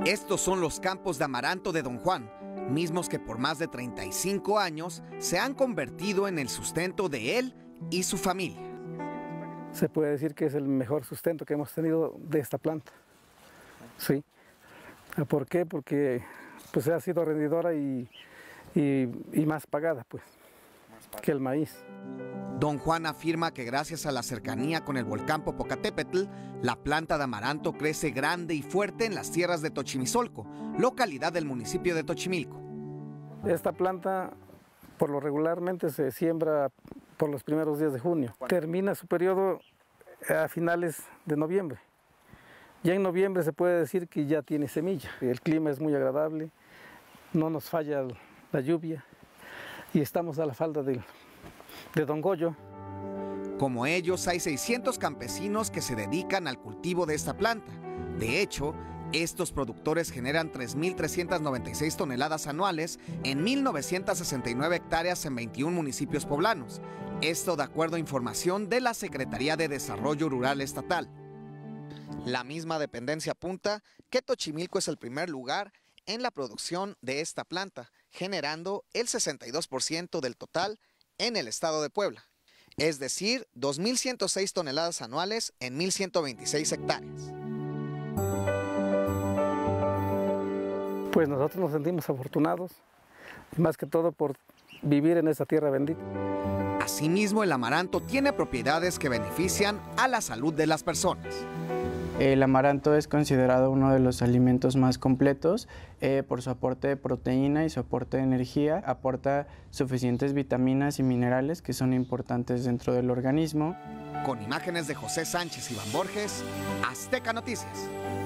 Estos son los campos de amaranto de Don Juan, mismos que por más de 35 años se han convertido en el sustento de él y su familia. Se puede decir que es el mejor sustento que hemos tenido de esta planta. Sí. ¿Por qué? Porque pues ha sido rendidora y más pagada pues, que el maíz. Don Juan afirma que gracias a la cercanía con el volcán Popocatépetl, la planta de amaranto crece grande y fuerte en las tierras de Tochimizolco, localidad del municipio de Tochimilco. Esta planta por lo regularmente se siembra por los primeros días de junio. Termina su periodo a finales de noviembre. Ya en noviembre se puede decir que ya tiene semilla. El clima es muy agradable, no nos falla la lluvia y estamos a la falda de Don Goyo. Como ellos, hay 600 campesinos que se dedican al cultivo de esta planta. De hecho, estos productores generan 3.396 toneladas anuales en 1.969 hectáreas en 21 municipios poblanos. Esto de acuerdo a información de la Secretaría de Desarrollo Rural Estatal. La misma dependencia apunta que Tochimilco es el primer lugar en la producción de esta planta, generando el 62% del total en el estado de Puebla, es decir, 2.106 toneladas anuales en 1.126 hectáreas. Pues nosotros nos sentimos afortunados, más que todo por vivir en esta tierra bendita. Asimismo, el amaranto tiene propiedades que benefician a la salud de las personas. El amaranto es considerado uno de los alimentos más completos por su aporte de proteína y su aporte de energía. Aporta suficientes vitaminas y minerales que son importantes dentro del organismo. Con imágenes de José Sánchez y Iván Borges, Azteca Noticias.